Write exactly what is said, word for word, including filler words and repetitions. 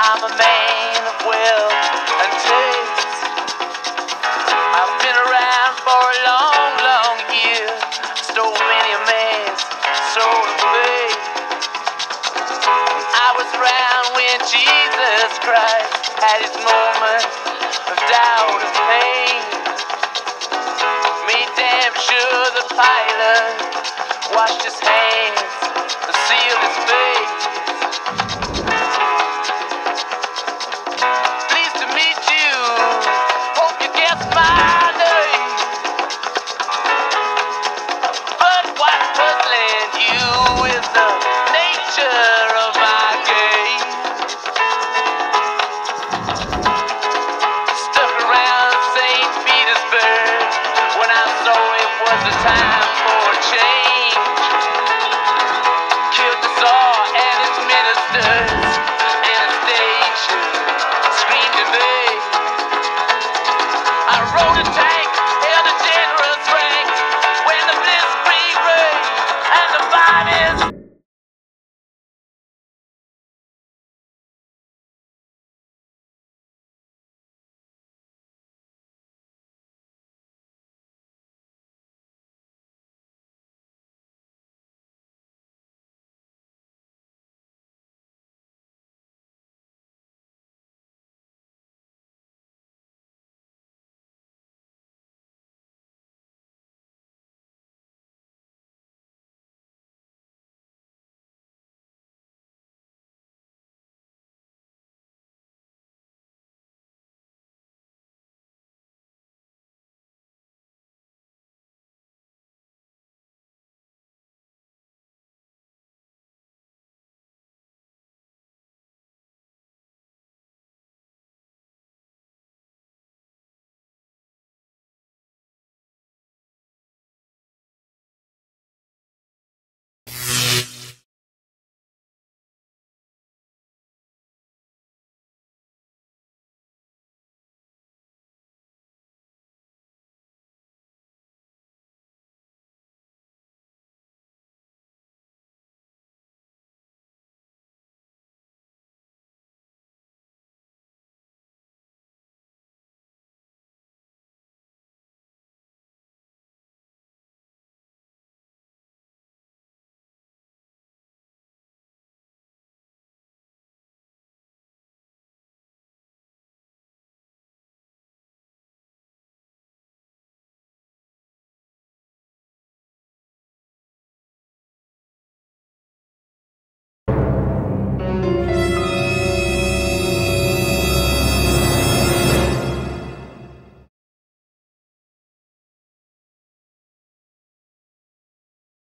I'm a man of wealth and taste. I've been around for a long, long year. Stole many a man's soul of faith. I was around when Jesus Christ had his moments of doubt and pain. Made damn sure the Pilate washed his hands and sealed his face. Pleased to meet you, hope you guess my name. But what's puzzling you is the nature of my game. Stuck around Saint Petersburg when I saw it was a time for a change. Killed the Tsar and his ministers. Anastasia screamed in vain. I rode a tank.